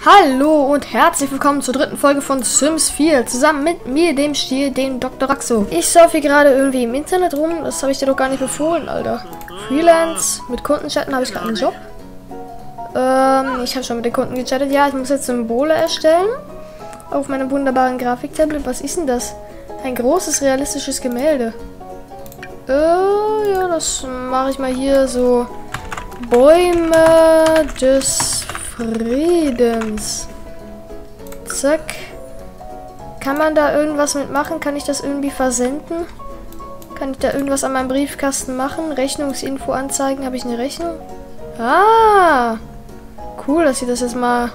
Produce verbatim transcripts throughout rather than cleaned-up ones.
Hallo und herzlich willkommen zur dritten Folge von Sims vier. Zusammen mit mir, dem Stier, dem Doktor Raxo. Ich surfe hier gerade irgendwie im Internet rum. Das habe ich dir doch gar nicht befohlen, Alter. Freelance. Mit Kunden chatten habe ich gerade einen Job. Ähm, ich habe schon mit den Kunden gechattet. Ja, ich muss jetzt Symbole erstellen. Auf meinem wunderbaren Grafiktablet. Was ist denn das? Ein großes, realistisches Gemälde. Äh, ja, das mache ich mal hier so. Bäume des Friedens. Zack. Kann man da irgendwas mitmachen? Kann ich das irgendwie versenden? Kann ich da irgendwas an meinem Briefkasten machen? Rechnungsinfo anzeigen. Habe ich eine Rechnung? Ah! Cool, dass sie das jetzt mal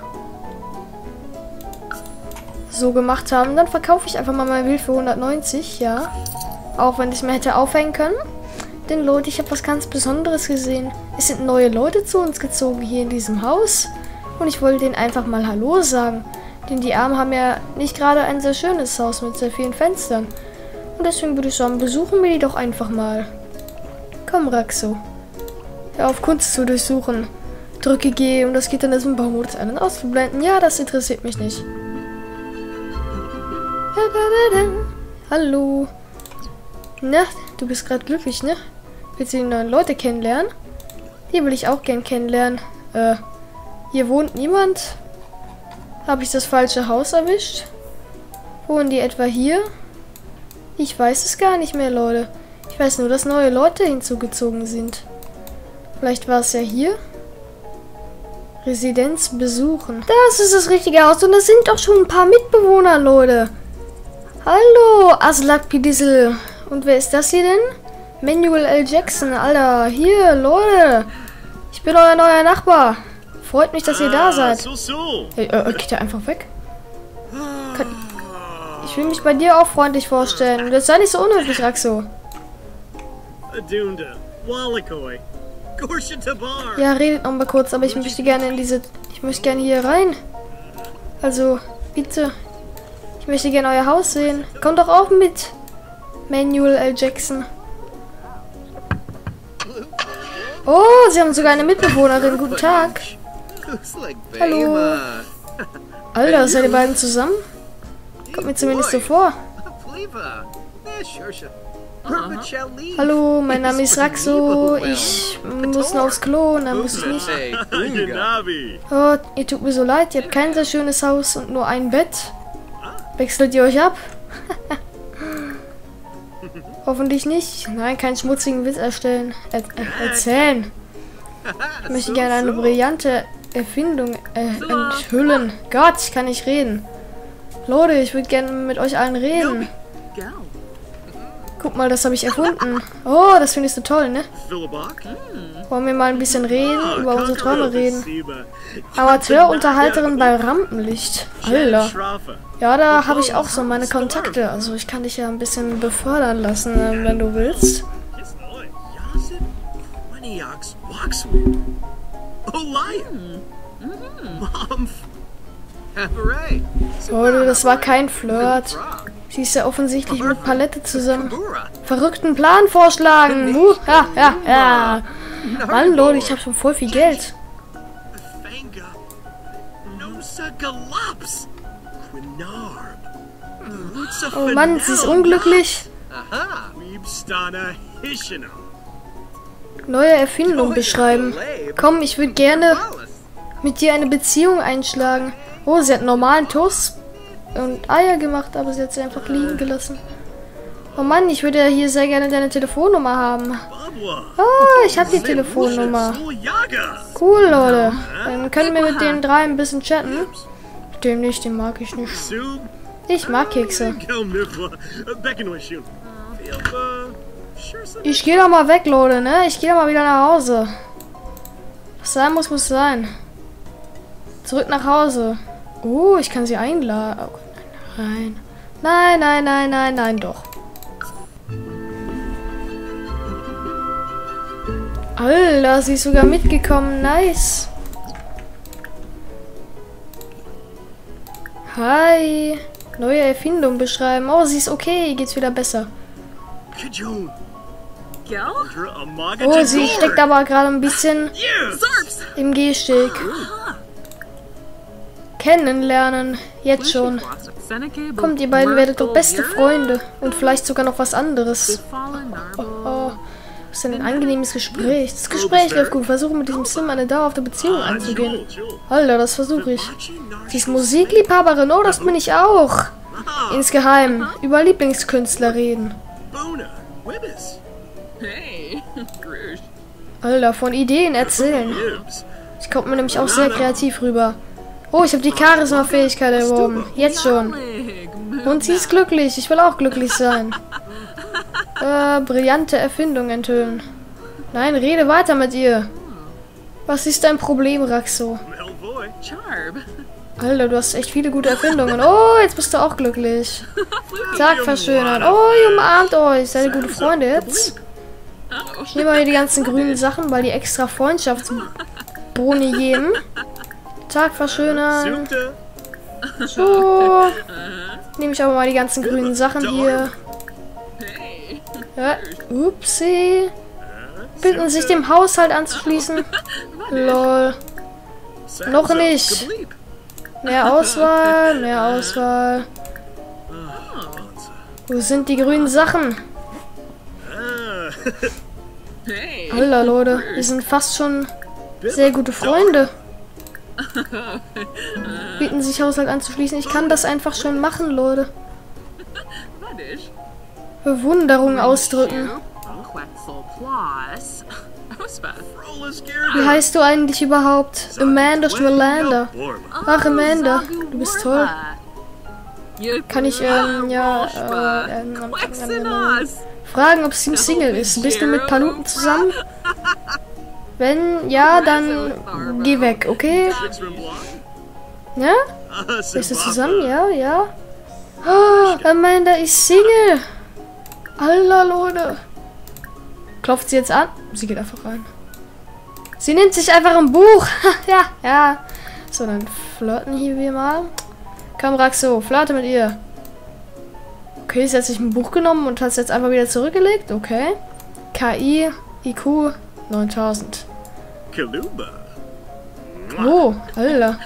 so gemacht haben. Dann verkaufe ich einfach mal mein Bild für hundertneunzig, ja. Auch wenn ich es mir hätte aufhängen können. Denn Leute, ich habe was ganz Besonderes gesehen. Es sind neue Leute zu uns gezogen hier in diesem Haus. Und ich wollte denen einfach mal Hallo sagen. Denn die Armen haben ja nicht gerade ein sehr schönes Haus mit sehr vielen Fenstern. Und deswegen würde ich sagen, besuchen wir die doch einfach mal. Komm, Raxo. Hör auf, Kunst zu durchsuchen. Drücke G, um das Gitter in diesem Baumodus an- und auszublenden. Ja, das interessiert mich nicht. Hallo. Na, du bist gerade glücklich, ne? Willst du die neuen Leute kennenlernen? Die will ich auch gern kennenlernen. Äh, hier wohnt niemand. Habe ich das falsche Haus erwischt? Wohnen die etwa hier? Ich weiß es gar nicht mehr, Leute. Ich weiß nur, dass neue Leute hinzugezogen sind. Vielleicht war es ja hier. Residenz besuchen. Das ist das richtige Haus und das sind doch schon ein paar Mitbewohner, Leute. Hallo, Aslak Pidissel. Und wer ist das hier denn? Manuel L. Jackson, Alter. Hier, Leute. Ich bin euer neuer Nachbar. Freut mich, dass ihr da seid. Hey, äh, geht ja einfach weg? Kann ich will mich bei dir auch freundlich vorstellen. Das sei nicht so unhöflich, Raxo. Ja, redet noch mal kurz, aber ich möchte gerne in diese... Ich möchte gerne hier rein. Also, bitte. Ich möchte gerne euer Haus sehen. Kommt doch auch mit. Manuel L. Jackson. Oh, sie haben sogar eine Mitbewohnerin. Guten Tag. Hallo. Alter, seid ihr beiden zusammen? Kommt mir zumindest so vor. Hallo, mein Name ist Raxo. Ich muss noch aufs Klo. Nein, muss ich nicht. Oh, ihr tut mir so leid. Ihr habt kein sehr schönes Haus und nur ein Bett. Wechselt ihr euch ab? Hoffentlich nicht. Nein, keinen schmutzigen Witz erstellen. Er er erzählen. Ich möchte gerne eine brillante Erfindung äh, enthüllen. Gott, ich kann nicht reden. Leute, ich würde gerne mit euch allen reden. Guck mal, das habe ich erfunden. Oh, das findest du toll, ne? Wollen wir mal ein bisschen reden, über unsere Träume reden. Amateurunterhalterin bei Rampenlicht. Alter. Ja, da habe ich auch so meine Kontakte. Also ich kann dich ja ein bisschen befördern lassen, wenn du willst. Leute, das war kein Flirt. Sie ist ja offensichtlich mit Palette zusammen. Verrückten Plan vorschlagen. Uh, ja, ja, ja. Mann, Leute, ich habe schon voll viel Geld. Oh Mann, sie ist unglücklich. Neue Erfindung beschreiben. Komm, ich würde gerne mit dir eine Beziehung einschlagen. Oh, sie hat normalen Toast und Eier gemacht, aber sie hat sie einfach liegen gelassen. Oh Mann, ich würde ja hier sehr gerne deine Telefonnummer haben. Oh, ich habe die Telefonnummer. Cool, Leute. Dann können wir mit den drei ein bisschen chatten. Den nicht, den mag ich nicht. Ich mag Kekse. Ich gehe doch mal weg, Leute, ne? Ich gehe doch mal wieder nach Hause. Was sein muss, muss sein. Zurück nach Hause. Oh, ich kann sie einladen. Oh, nein, nein, nein, nein, nein, nein, doch. Alter, sie ist sogar mitgekommen. Nice. Hi. Neue Erfindung beschreiben. Oh, sie ist okay. Ihr geht's wieder besser. Oh, sie steckt aber gerade ein bisschen im Gehsteg. kennenlernen. Jetzt schon. Kommt, ihr beiden werdet doch beste Freunde. Und vielleicht sogar noch was anderes. Oh, oh. Was ist denn ein angenehmes Gespräch? Das Gespräch läuft gut. Versuche mit diesem Sim eine dauerhafte Beziehung einzugehen. Alter, das versuche ich. Sie ist Musikliebhaberin. Oh, das bin ich auch. Insgeheim über Lieblingskünstler reden. Alter, von Ideen erzählen. Ich komme mir nämlich auch sehr kreativ rüber. Oh, ich habe die Charisma-Fähigkeit erworben. Jetzt schon. Und sie ist glücklich. Ich will auch glücklich sein. Äh, brillante Erfindung enthüllen. Nein, rede weiter mit ihr. Was ist dein Problem, Raxo? Alter, du hast echt viele gute Erfindungen. Oh, jetzt bist du auch glücklich. Tag verschönern. Oh, ihr umarmt euch. Seid ihr gute Freunde jetzt? Ich nehme mal hier die ganzen grünen Sachen, weil die extra Freundschaftsboni geben. Tag verschönern. So. Nehme ich aber mal die ganzen grünen Sachen hier. Ja, upsie. Bitten sich dem Haushalt anzuschließen. Lol. Noch nicht. Mehr Auswahl, mehr Auswahl. Wo sind die grünen Sachen? Alter, Leute, wir sind fast schon sehr gute Freunde. Bieten sich Haushalt anzuschließen. Ich kann das einfach schon machen, Leute. Bewunderung ausdrücken. Wie heißt du eigentlich überhaupt? Amanda Schmelander. Ach, Amanda, du bist toll. Kann ich, ähm, ja, äh, ähm, ähm, fragen, ob sie ein Single ist. Bist du mit Paluten zusammen? Wenn ja, dann geh weg, okay? Ja? Bist du zusammen? Ja, ja. Oh, Amanda ist Single. Alter, Leute. Klopft sie jetzt an? Sie geht einfach rein. Sie nimmt sich einfach ein Buch. Ja, ja. So, dann flirten hier wir mal. Komm, Raxo, flirte mit ihr. Okay, sie hat sich ein Buch genommen und hat es jetzt einfach wieder zurückgelegt. Okay. K I, I Q, neuntausend. Oh, Alter.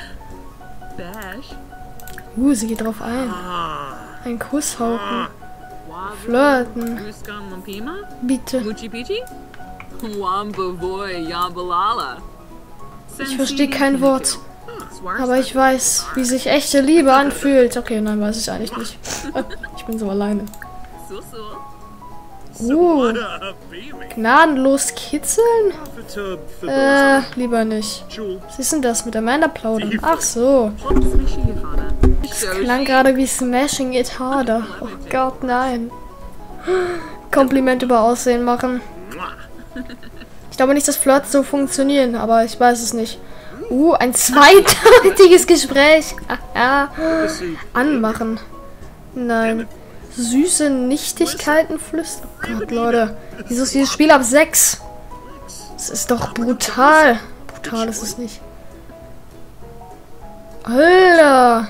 Uh, sie geht drauf ein. Ein Kusshaufen. Flirten. Bitte. Ich verstehe kein Wort. Aber ich weiß, wie sich echte Liebe anfühlt. Okay, nein, weiß ich eigentlich nicht. Ich bin so alleine. Uh, gnadenlos kitzeln? Äh, lieber nicht. Was ist denn das mit Amanda plaudern? Ach so. Das klang gerade wie Smashing It Harder. Oh Gott, nein. Kompliment über Aussehen machen. Ich glaube nicht, dass Flirts so funktionieren, aber ich weiß es nicht. Uh, ein zweideutiges Gespräch. Ja. Anmachen. Nein. Süße Nichtigkeiten flüstern. Oh Gott, Leute. Wieso ist dieses Spiel ab sechs? Das ist doch brutal. Brutal ist es nicht. Alter.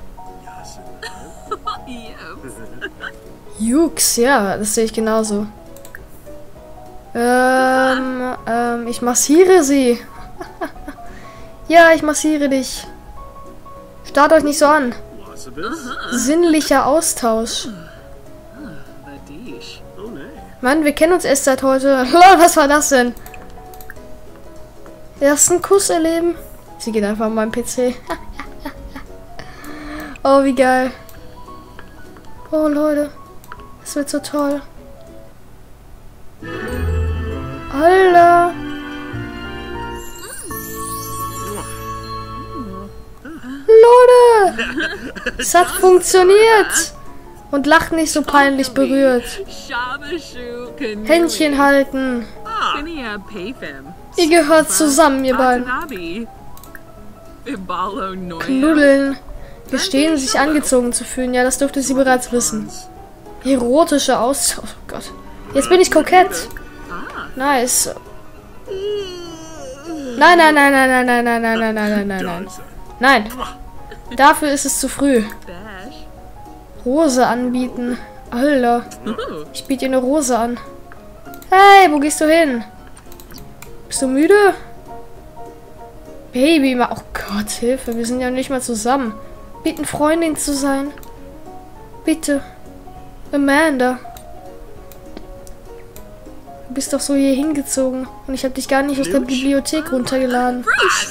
Jux, ja, das sehe ich genauso. Ähm, ähm, ich massiere sie. Ja, ich massiere dich. Starrt euch nicht so an. Sinnlicher Austausch. Mann, wir kennen uns erst seit heute. Lol, was war das denn? Ersten Kuss erleben? Sie geht einfach an meinem P C. Oh, wie geil. Oh, Leute. Das wird so toll. Alter. Leute. Es hat funktioniert. Und lacht nicht so peinlich berührt. Händchen halten. Ihr gehört zusammen, ihr beiden. Knuddeln. Gestehen, sich angezogen zu fühlen. Ja, das dürfte sie bereits wissen. Erotische Austausch. Oh Gott. Jetzt bin ich kokett. Nice. Nein, nein, nein, nein, nein, nein, nein, nein, nein, nein, nein, nein. Nein. Dafür ist es zu früh. Rose anbieten. Alter. Ich biete dir eine Rose an. Hey, wo gehst du hin? Bist du müde? Baby, oh Gott, Hilfe. Wir sind ja nicht mal zusammen. Bitte eine Freundin zu sein. Bitte. Amanda. Du bist doch so hier hingezogen. Und ich habe dich gar nicht aus der Bibliothek runtergeladen.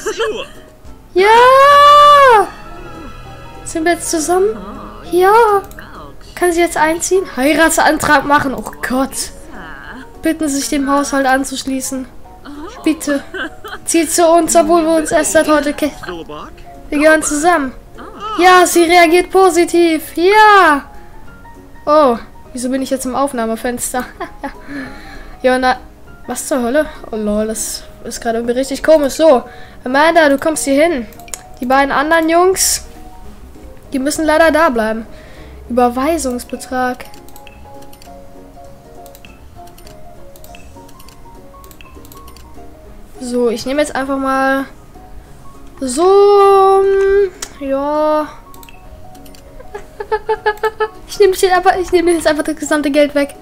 Ja! Sind wir jetzt zusammen? Ja! Kann sie jetzt einziehen? Heiratsantrag machen. Oh Gott. Bitten sich dem Haushalt anzuschließen. Bitte. Zieht zu uns, obwohl wir uns erst seit heute kennen. Wir gehören zusammen. Ja, sie reagiert positiv. Ja! Oh, wieso bin ich jetzt im Aufnahmefenster? Ja, na... Was zur Hölle? Oh lol, das ist gerade irgendwie richtig komisch. So, Amanda, du kommst hier hin. Die beiden anderen Jungs, die müssen leider da bleiben. Überweisungsbetrag. So, ich nehme jetzt einfach mal so, ja. Ich nehme jetzt einfach, ich nehme jetzt einfach das gesamte Geld weg.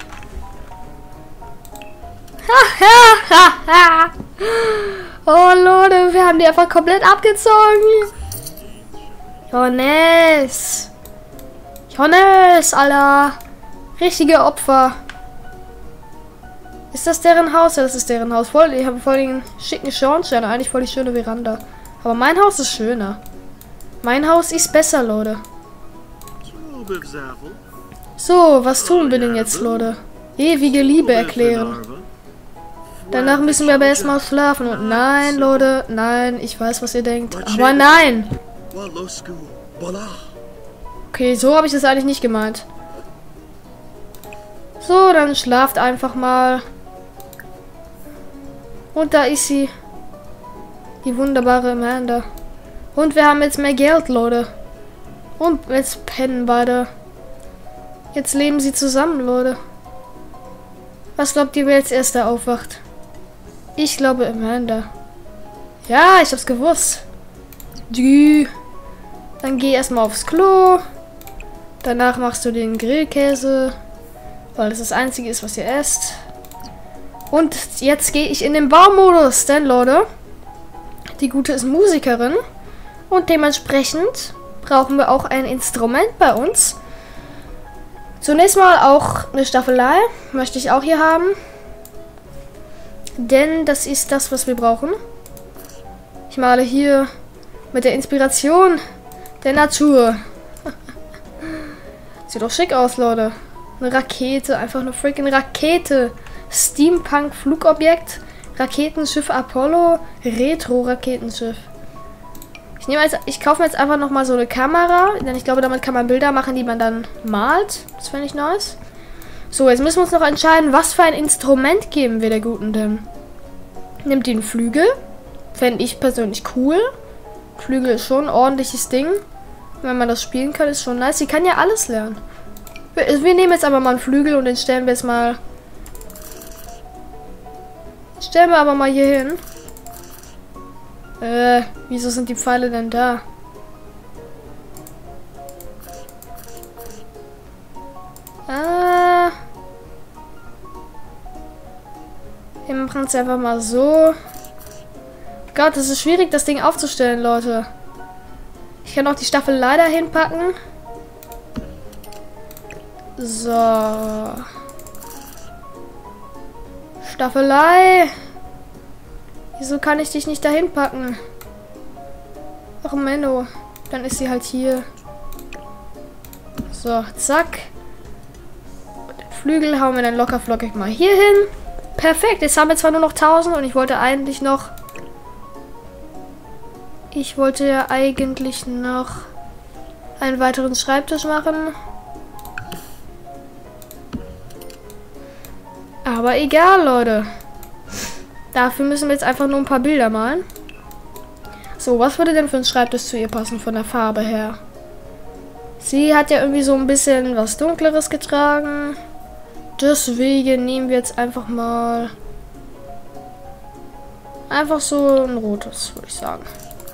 Oh Leute, wir haben die einfach komplett abgezogen. Johannes. Johannes, Alter. Richtige Opfer. Ist das deren Haus? Ja, das ist deren Haus. Voll, ich habe voll den schicken Schornstein. Eigentlich voll die schöne Veranda. Aber mein Haus ist schöner. Mein Haus ist besser, Leute. So, was tun wir denn jetzt, Leute? Ewige Liebe erklären. Danach müssen wir aber erstmal schlafen. Und nein, Leute, nein, ich weiß, was ihr denkt. Aber nein! Okay, so habe ich das eigentlich nicht gemeint. So, dann schlaft einfach mal. Und da ist sie. Die wunderbare Amanda. Und wir haben jetzt mehr Geld, Leute. Und jetzt pennen beide. Jetzt leben sie zusammen, Leute. Was glaubt ihr, wer jetzt erster aufwacht? Ich glaube Amanda. Ja, ich hab's gewusst. Die. Dann geh erstmal aufs Klo. Danach machst du den Grillkäse. Weil das das einzige ist, was ihr esst. Und jetzt gehe ich in den Baumodus. Denn, Leute, die Gute ist Musikerin. Und dementsprechend brauchen wir auch ein Instrument bei uns. Zunächst mal auch eine Staffelei. Möchte ich auch hier haben. Denn das ist das, was wir brauchen. Ich male hier mit der Inspiration der Natur. Sieht doch schick aus, Leute. Eine Rakete, einfach eine freaking Rakete. Steampunk-Flugobjekt. Raketenschiff Apollo. Retro-Raketenschiff. Ich nehme jetzt, ich kaufe mir jetzt einfach nochmal so eine Kamera. Denn ich glaube, damit kann man Bilder machen, die man dann malt. Das finde ich nice. So, jetzt müssen wir uns noch entscheiden, was für ein Instrument geben wir der Guten denn. Nimmt die einen Flügel. Fände ich persönlich cool. Flügel ist schon ein ordentliches Ding. Wenn man das spielen kann, ist schon nice. Sie kann ja alles lernen. Wir, wir nehmen jetzt aber mal einen Flügel und den stellen wir jetzt mal... Stellen wir aber mal hier hin. Äh, wieso sind die Pfeile denn da? Ah... Wir machen es einfach mal so. Gott, es ist schwierig, das Ding aufzustellen, Leute. Ich kann auch die Staffel leider hinpacken. So. Staffelei. Wieso kann ich dich nicht dahin packen? Ach, Menno. Dann ist sie halt hier. So, zack. Und den Flügel hauen wir dann locker flockig mal hier hin. Perfekt, jetzt haben wir zwar nur noch tausend und ich wollte eigentlich noch... Ich wollte ja eigentlich noch einen weiteren Schreibtisch machen. Aber egal, Leute. Dafür müssen wir jetzt einfach nur ein paar Bilder malen. So, was würde denn für ein Schreibtisch zu ihr passen von der Farbe her? Sie hat ja irgendwie so ein bisschen was Dunkleres getragen. Deswegen nehmen wir jetzt einfach mal einfach so ein rotes, würde ich sagen.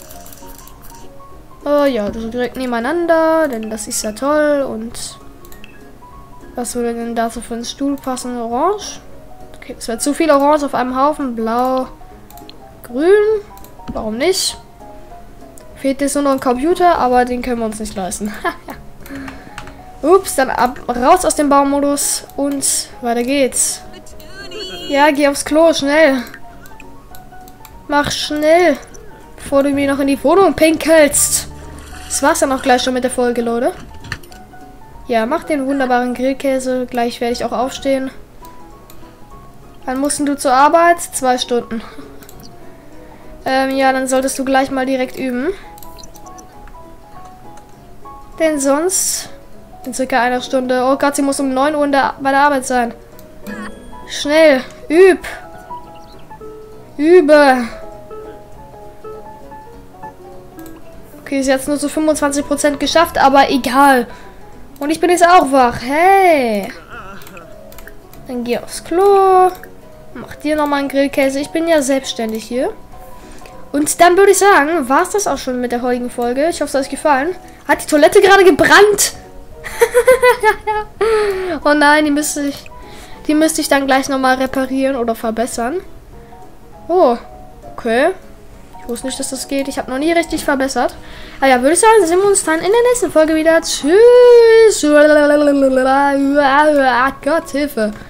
Oh ja, das direkt nebeneinander, denn das ist ja toll. Und was würde denn dazu für einen Stuhl passen? Orange? Okay, das wäre zu viel Orange auf einem Haufen. Blau, Grün. Warum nicht? Fehlt jetzt nur noch ein Computer, aber den können wir uns nicht leisten. Ups, dann ab, raus aus dem Baumodus und weiter geht's. Ja, geh aufs Klo, schnell. Mach schnell, bevor du mir noch in die Wohnung pinkelst. Das war's dann auch gleich schon mit der Folge, Leute. Ja, mach den wunderbaren Grillkäse. Gleich werde ich auch aufstehen. Wann musst du zur Arbeit? Zwei Stunden. ähm, ja, dann solltest du gleich mal direkt üben. Denn sonst in circa einer Stunde... Oh Gott, sie muss um neun Uhr in der, bei der Arbeit sein. Schnell, üb. Übe. Okay, sie hat es nur zu fünfundzwanzig Prozent geschafft, aber egal. Und ich bin jetzt auch wach. Hey. Dann geh aufs Klo. Mach dir nochmal einen Grillkäse. Ich bin ja selbstständig hier. Und dann würde ich sagen, war es das auch schon mit der heutigen Folge. Ich hoffe, es hat euch gefallen. Hat die Toilette gerade gebrannt? Oh nein, die müsste ich, die müsste ich dann gleich nochmal reparieren oder verbessern. Oh, okay. Ich wusste nicht, dass das geht. Ich habe noch nie richtig verbessert. Ah ja, würde ich sagen, sehen wir uns dann in der nächsten Folge wieder. Tschüss. Gott, Hilfe.